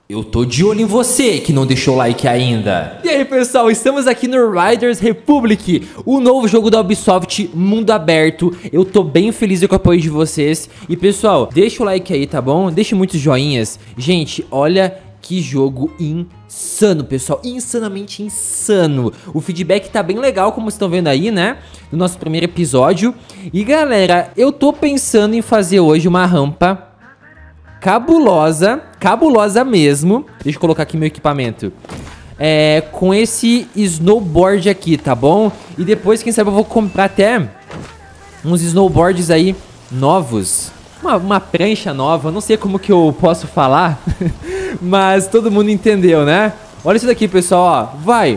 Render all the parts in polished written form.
Eu tô de olho em você que não deixou o like ainda. E aí, pessoal, estamos aqui no Riders Republic, o novo jogo da Ubisoft, mundo aberto. Eu tô bem feliz com o apoio de vocês. E, pessoal, deixa o like aí, tá bom? Deixe muitos joinhas. Gente, olha que jogo insano, pessoal. Insanamente insano. O feedback tá bem legal, como vocês estão vendo aí, né? No nosso primeiro episódio. E, galera, eu tô pensando em fazer hoje uma rampa cabulosa, cabulosa mesmo. Deixa eu colocar aqui meu equipamento. Com esse snowboard aqui, tá bom? E depois, quem sabe, eu vou comprar até uns snowboards aí novos. Uma prancha nova, não sei como que eu posso falar, mas todo mundo entendeu, né? Olha isso daqui, pessoal, ó. Vai!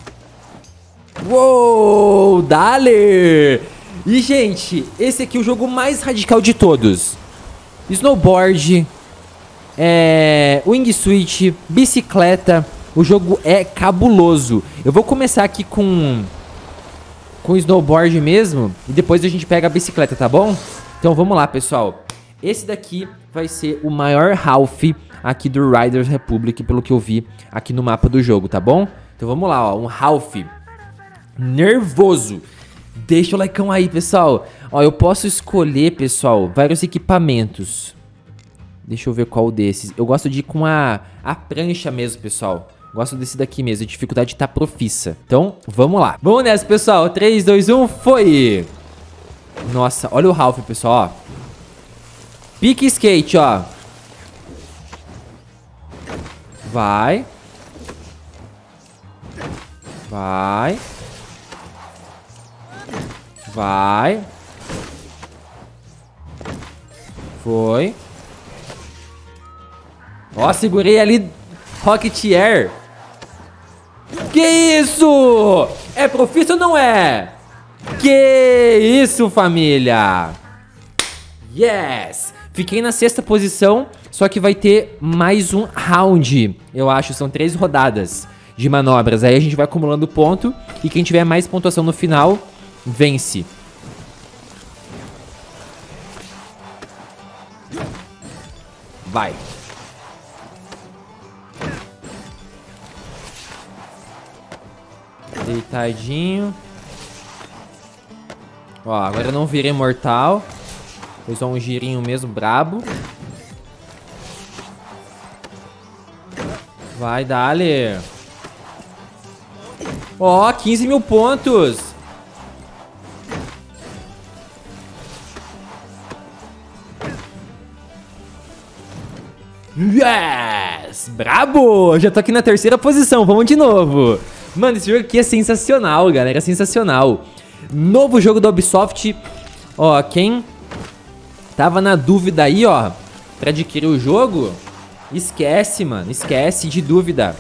Uou! Dale! E, gente, esse aqui é o jogo mais radical de todos. Snowboard, wingsuit, bicicleta. O jogo é cabuloso. Eu vou começar aqui com snowboard mesmo, e depois a gente pega a bicicleta, tá bom? Então vamos lá, pessoal. Esse daqui vai ser o maior half aqui do Riders Republic, pelo que eu vi aqui no mapa do jogo, tá bom? Então vamos lá, ó, um half nervoso. Deixa o likeão aí, pessoal. Ó, eu posso escolher, pessoal, vários equipamentos. Deixa eu ver qual desses. Eu gosto de ir com a prancha mesmo, pessoal. Gosto desse daqui mesmo. A dificuldade tá profissa. Então, vamos lá. Vamos nessa, pessoal. 3, 2, 1, foi! Nossa, olha o Ralph, pessoal, ó. Pique skate, ó. Vai. Vai. Vai. Foi. Ó, segurei ali. Rocket Air. Que isso? É profissa ou não é? Que isso, família? Yes! Fiquei na 6ª posição, só que vai ter mais um round. Eu acho, são 3 rodadas de manobras. Aí a gente vai acumulando ponto e quem tiver mais pontuação no final, vence. Vai. Deitadinho. Ó, agora eu não virei mortal. Foi só um girinho mesmo, brabo. Vai, dale. Ó, 15 mil pontos. Yes! Brabo! Já tô aqui na 3ª posição, vamos de novo. Mano, esse jogo aqui é sensacional, galera, é sensacional. Novo jogo da Ubisoft. Ó, quem tava na dúvida aí, ó, pra adquirir o jogo, esquece, mano, esquece de dúvida.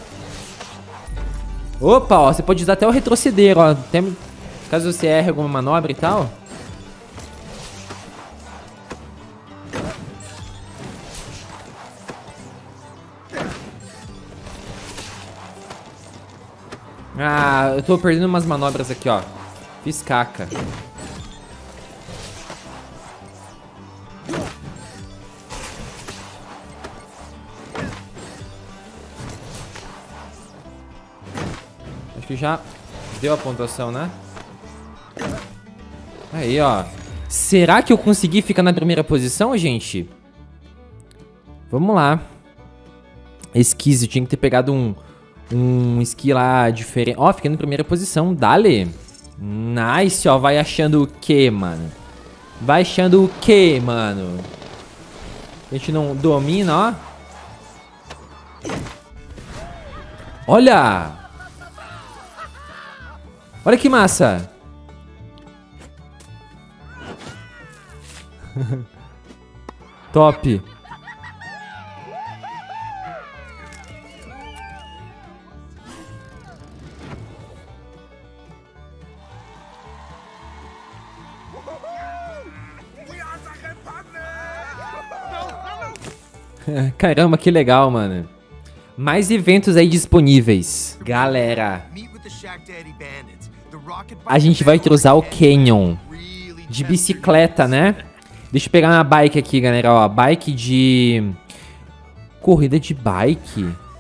Opa, ó, você pode usar até o retroceder, ó, até caso você erre alguma manobra e tal. Ah, eu tô perdendo umas manobras aqui, ó. Fiz caca. Acho que já deu a pontuação, né? Aí, ó. Será que eu consegui ficar na 1ª posição, gente? Vamos lá. Esquise, tinha que ter pegado um ski lá diferente. Ó, fiquei na 1ª posição. Dale. Nice, ó. Vai achando o que, mano? Vai achando o que, mano? A gente não domina, ó. Olha! Olha que massa! Top! Caramba, que legal, mano. Mais eventos aí disponíveis. Galera, a gente vai usar o Canyon de bicicleta, né? Deixa eu pegar uma bike aqui, galera, ó. Bike de... Corrida de bike?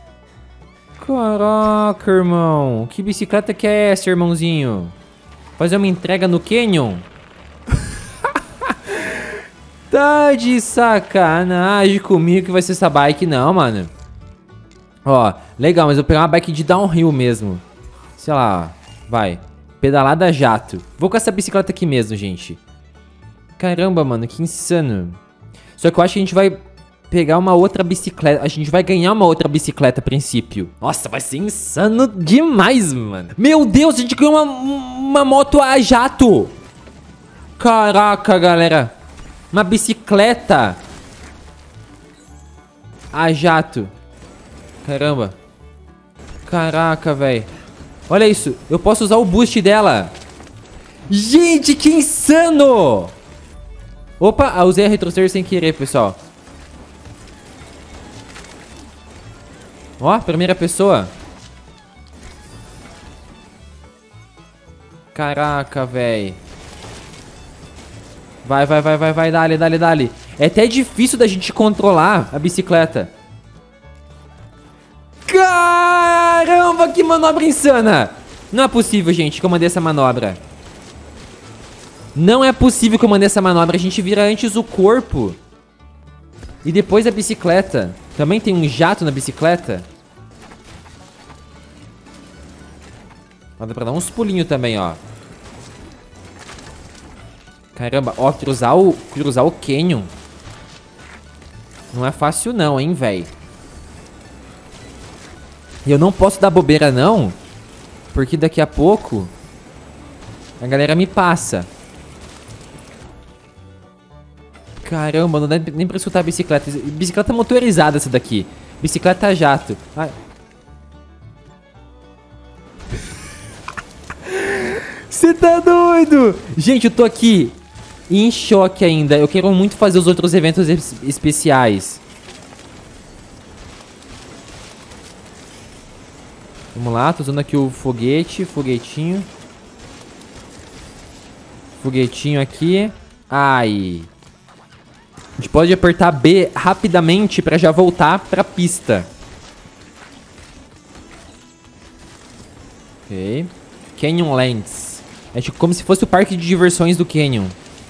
Caraca, irmão. Que bicicleta que é essa, irmãozinho? Fazer uma entrega no Canyon? Tá de sacanagem comigo que vai ser essa bike. Não, mano. Ó, legal, mas eu vou pegar uma bike de downhill mesmo. Sei lá, vai. Pedalada jato. Vou com essa bicicleta aqui mesmo, gente. Caramba, mano, que insano. Só que eu acho que a gente vai pegar uma outra bicicleta. A gente vai ganhar uma outra bicicleta a princípio. Nossa, vai ser insano demais, mano. Meu Deus, a gente ganhou uma moto a jato. Caraca, galera. Uma bicicleta a jato. Caramba. Caraca, velho. Olha isso. Eu posso usar o boost dela. Gente, que insano. Opa, usei a retroceder sem querer, pessoal. Ó, primeira pessoa. Caraca, velho. Vai, dale. É até difícil da gente controlar a bicicleta. Caramba, que manobra insana. Não é possível, gente, que eu mandei essa manobra. Não é possível que eu mandei essa manobra. A gente vira antes o corpo e depois a bicicleta. Também tem um jato na bicicleta. Dá pra dar uns pulinhos também, ó. Caramba, ó, cruzar o Canyon não é fácil não, hein, velho. E eu não posso dar bobeira não, porque daqui a pouco a galera me passa. Caramba, não dá nem pra escutar a bicicleta. Bicicleta motorizada essa daqui. Bicicleta jato. Ai. Você tá doido? Gente, eu tô aqui em choque ainda. Eu quero muito fazer os outros eventos especiais. Vamos lá, tô usando aqui o foguetinho. Foguetinho aqui. Ai. A gente pode apertar B rapidamente pra já voltar pra pista. Ok. Canyonlands. É tipo como se fosse o parque de diversões do Canyon.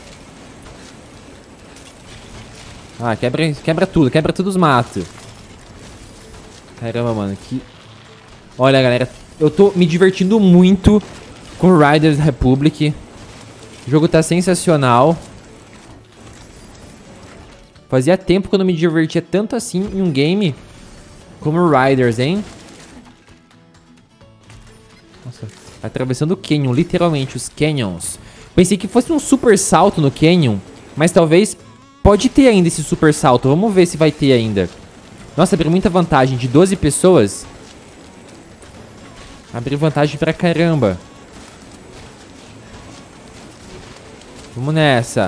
Ah, quebra tudo os matos. Caramba, mano, que... Olha, galera, eu tô me divertindo muito com Riders Republic. O jogo tá sensacional. Fazia tempo que eu não me divertia tanto assim em um game como Riders, hein? Nossa, atravessando o Canyon, literalmente, os Canyons. Pensei que fosse um super salto no Canyon, mas talvez pode ter ainda esse super salto. Vamos ver se vai ter ainda. Nossa, abriu muita vantagem de 12 pessoas. Abriu vantagem pra caramba. Vamos nessa.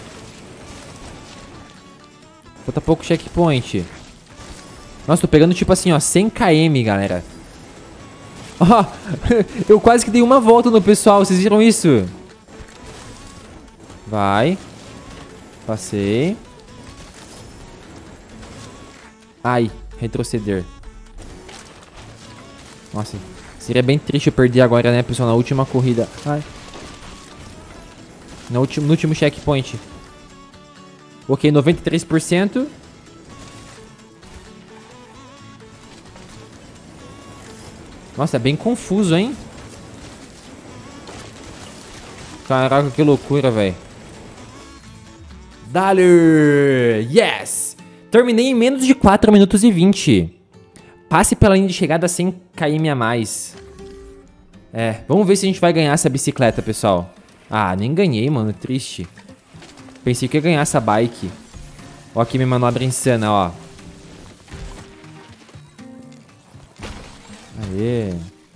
Falta pouco checkpoint. Nossa, tô pegando tipo assim, ó, 100 km, galera. Ó, eu quase que dei uma volta no pessoal, vocês viram isso? Vai. Passei. Ai, retroceder. Nossa, seria bem triste eu perder agora, né, pessoal, na última corrida. Ai. No último checkpoint. Ok, 93%. Nossa, é bem confuso, hein? Caraca, que loucura, velho. Dale! Yes! Terminei em menos de 4 minutos e 20. Passe pela linha de chegada a 100 km a mais. É, vamos ver se a gente vai ganhar essa bicicleta, pessoal. Ah, nem ganhei, mano. Triste. Pensei que ia ganhar essa bike. Ó, aqui minha manobra insana, ó. Aê.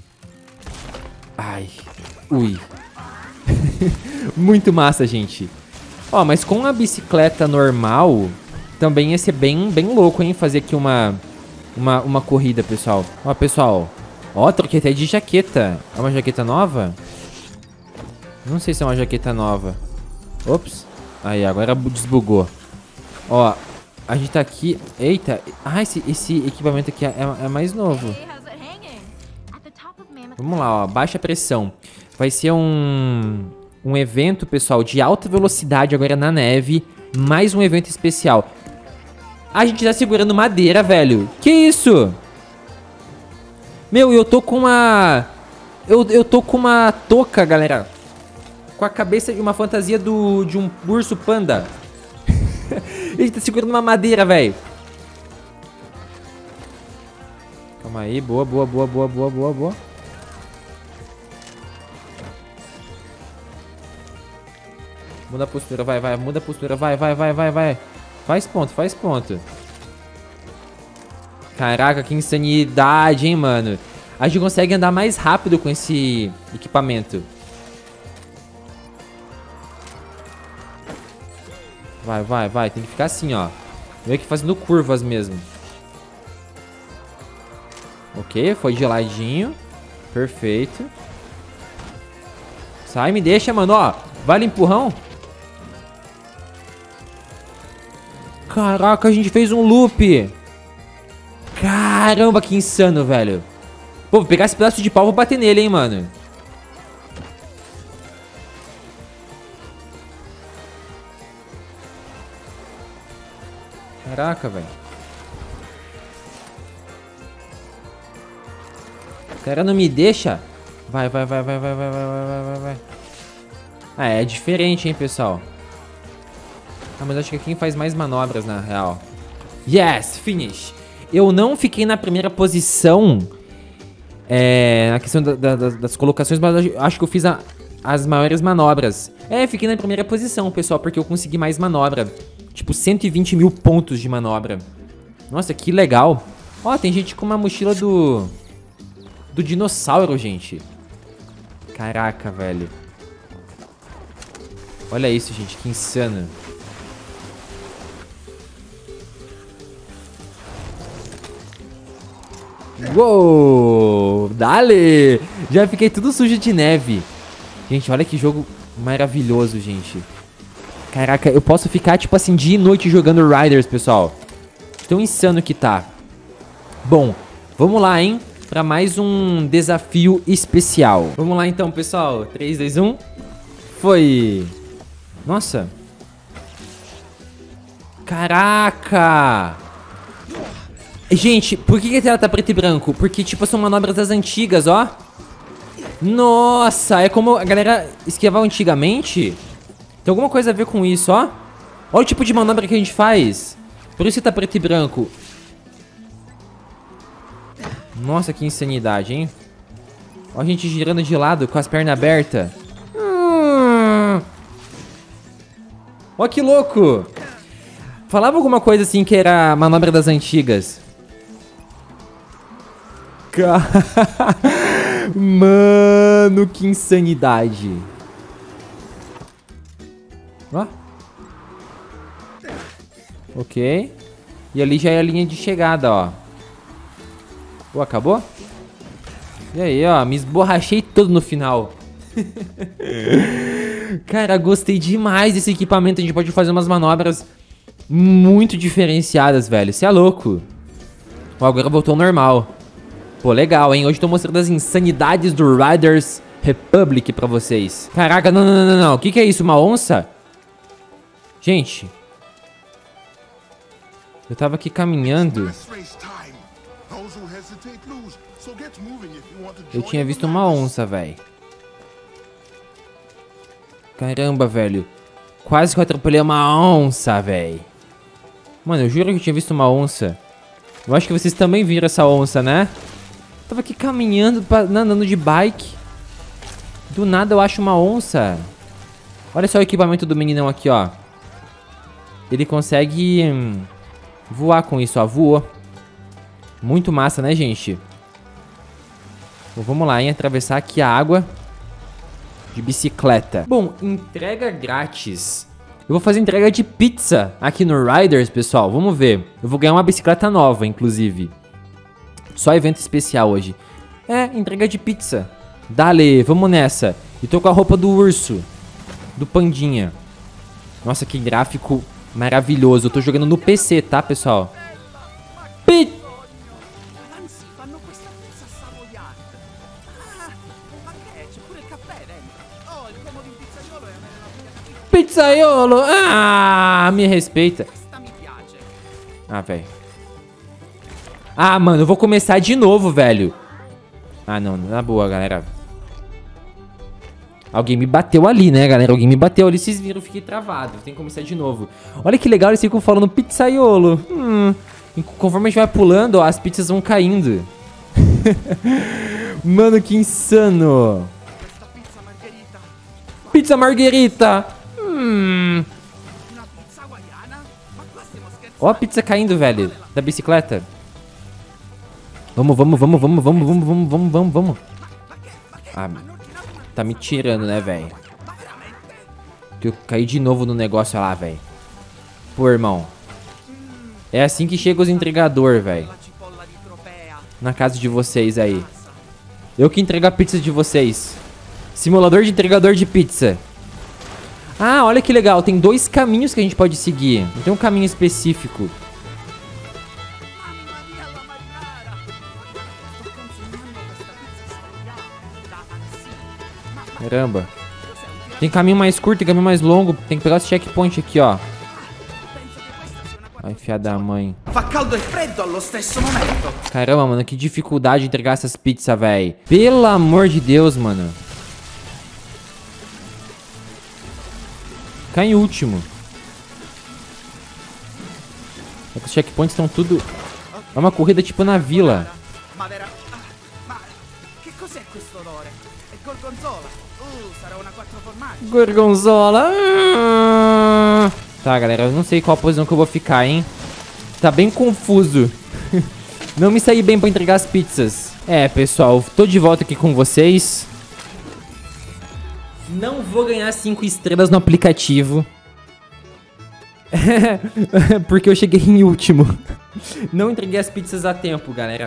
Ai. Ui. Muito massa, gente. Ó, mas com a bicicleta normal, também ia ser bem louco, hein? Fazer aqui uma corrida, pessoal. Ó, pessoal. Ó, troquei até de jaqueta. É uma jaqueta nova? Não sei se é uma jaqueta nova. Ops. Aí, agora desbugou. Ó, a gente tá aqui... Eita. Ah, esse equipamento aqui é mais novo. Vamos lá, ó. Baixa pressão. Vai ser um evento, pessoal, de alta velocidade agora na neve. Mais um evento especial. A gente tá segurando madeira, velho. Que isso? Meu, eu tô com uma... Eu tô com uma touca, galera. Com a cabeça de uma fantasia de um urso panda. A gente tá segurando uma madeira, velho. Calma aí, boa. Muda a postura, vai. Muda a postura, vai. Faz ponto. Caraca, que insanidade, hein, mano. A gente consegue andar mais rápido com esse equipamento. Vai. Tem que ficar assim, ó. Meio que fazendo curvas mesmo. Ok, foi de ladinho. Perfeito. Sai, me deixa, mano, ó. Vale empurrão. Caraca, a gente fez um loop. Caramba, que insano, velho. Pô, vou pegar esse pedaço de pau e vou bater nele, hein, mano. Caraca, velho. O cara não me deixa. Vai. Ah, é diferente, hein, pessoal. Ah, mas acho que é quem faz mais manobras, na real. Yes, finish. Eu não fiquei na primeira posição na questão das colocações, mas acho que eu fiz as maiores manobras. Fiquei na primeira posição, pessoal, porque eu consegui mais manobra. Tipo, 120 mil pontos de manobra. Nossa, que legal. Ó, tem gente com uma mochila do dinossauro, gente. Caraca, velho. Olha isso, gente, que insano. Uou! Dale! Já fiquei tudo sujo de neve. Gente, olha que jogo maravilhoso, gente. Caraca, eu posso ficar, tipo assim, dia e noite jogando Riders, pessoal. Tão insano que tá. Bom, vamos lá, hein? Pra mais um desafio especial. Vamos lá, então, pessoal. 3, 2, 1. Foi! Nossa! Caraca! Gente, por que a tela tá preto e branco? Porque, tipo, são manobras das antigas, ó. Nossa, é como a galera esquiava antigamente. Tem alguma coisa a ver com isso, ó. Olha o tipo de manobra que a gente faz. Por isso que tá preto e branco. Nossa, que insanidade, hein? Ó a gente girando de lado com as pernas abertas. Ó que louco. Falava alguma coisa assim que era a manobra das antigas. Mano, que insanidade. Ó. Ok. E ali já é a linha de chegada, ó. Pô, acabou? E aí, ó, me esborrachei todo no final. Cara, gostei demais desse equipamento. A gente pode fazer umas manobras muito diferenciadas, velho. Você é louco. Ó, agora voltou ao normal. Pô, legal, hein? Hoje eu tô mostrando as insanidades do Riders Republic pra vocês. Caraca, não. O que é isso? Uma onça? Gente. Eu tava aqui caminhando. Eu tinha visto uma onça, velho. Caramba, velho. Quase que eu atropelei uma onça, velho. Mano, eu juro que eu tinha visto uma onça. Eu acho que vocês também viram essa onça, né? Tava aqui caminhando, andando de bike. Do nada eu acho uma onça. Olha só o equipamento do meninão aqui, ó. Ele consegue voar com isso, ó. Voou. Muito massa, né, gente? Bom, vamos lá, hein? Atravessar aqui a água de bicicleta. Bom, entrega grátis. Eu vou fazer entrega de pizza aqui no Riders, pessoal. Vamos ver. Eu vou ganhar uma bicicleta nova, inclusive. Só evento especial hoje. Entrega de pizza. Dale, vamos nessa. E tô com a roupa do urso. Do pandinha. Nossa, que gráfico maravilhoso. Eu tô jogando no PC, tá, pessoal? Pizzaiolo! Ah, me respeita. Ah, velho. Ah, mano, eu vou começar de novo, velho. Ah, não, na boa, galera. Alguém me bateu ali, né, galera? Alguém me bateu ali, vocês viram, eu fiquei travado. Tem que começar de novo. Olha que legal, eles ficam falando pizzaiolo. Conforme a gente vai pulando, ó, as pizzas vão caindo. Mano, que insano. Pizza margherita. Ó a pizza caindo, velho, da bicicleta. Vamos. Ah, tá me tirando, né, velho? Eu caí de novo no negócio lá, velho. Pô, irmão. É assim que chega os entregadores, velho. Na casa de vocês aí. Eu que entrego a pizza de vocês. Simulador de entregador de pizza. Ah, olha que legal. Tem 2 caminhos que a gente pode seguir. Não tem um caminho específico. Caramba. Tem caminho mais curto e caminho mais longo. Tem que pegar esse checkpoint aqui, ó. Ai, filha da mãe. Caramba, mano, que dificuldade de entregar essas pizzas, velho. Pelo amor de Deus, mano. Cai em último. Os checkpoints estão tudo... É uma corrida tipo na vila. Gorgonzola. Tá, galera, eu não sei qual posição que eu vou ficar, hein. Tá bem confuso. Não me saí bem pra entregar as pizzas. É, pessoal, tô de volta aqui com vocês. Não vou ganhar 5 estrelas no aplicativo. Porque eu cheguei em último. Não entreguei as pizzas a tempo, galera.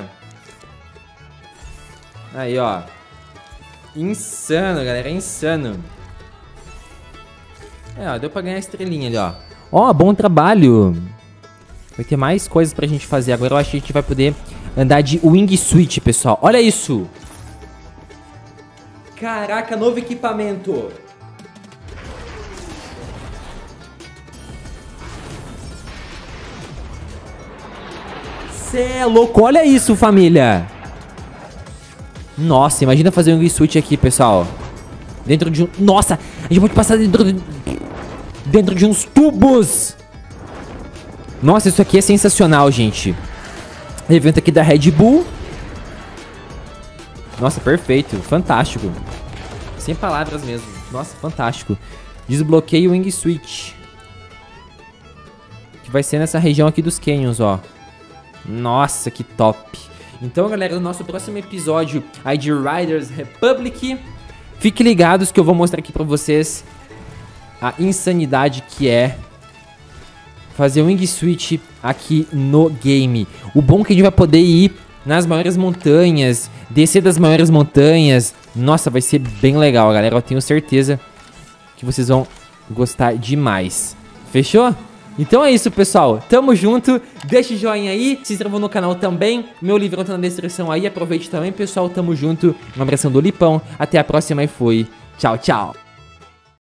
Aí, ó. Insano, galera, insano. É, ó, deu pra ganhar a estrelinha ali, ó. Ó, bom trabalho. Vai ter mais coisas pra gente fazer. Agora eu acho que a gente vai poder andar de wingsuit, pessoal. Olha isso. Caraca, novo equipamento. Cê é louco, olha isso, família. Nossa, imagina fazer um wingsuit aqui, pessoal. Dentro de um... Nossa, a gente pode passar dentro de uns tubos. Nossa, isso aqui é sensacional, gente. Evento aqui da Red Bull. Nossa, perfeito, fantástico. Sem palavras mesmo. Nossa, fantástico. Desbloqueio o wingsuit. Que vai ser nessa região aqui dos canyons, ó. Nossa, que top. Então, galera, no nosso próximo episódio aí de Riders Republic, fiquem ligados que eu vou mostrar aqui pra vocês a insanidade que é fazer um wingsuit aqui no game. O bom é que a gente vai poder ir nas maiores montanhas, descer das maiores montanhas. Nossa, vai ser bem legal, galera. Eu tenho certeza que vocês vão gostar demais. Fechou? Então é isso, pessoal. Tamo junto. Deixa o joinha aí. Se inscreva no canal também. Meu livrão tá na descrição aí. Aproveite também, pessoal. Tamo junto. Um abração do Lipão. Até a próxima e fui. Tchau, tchau.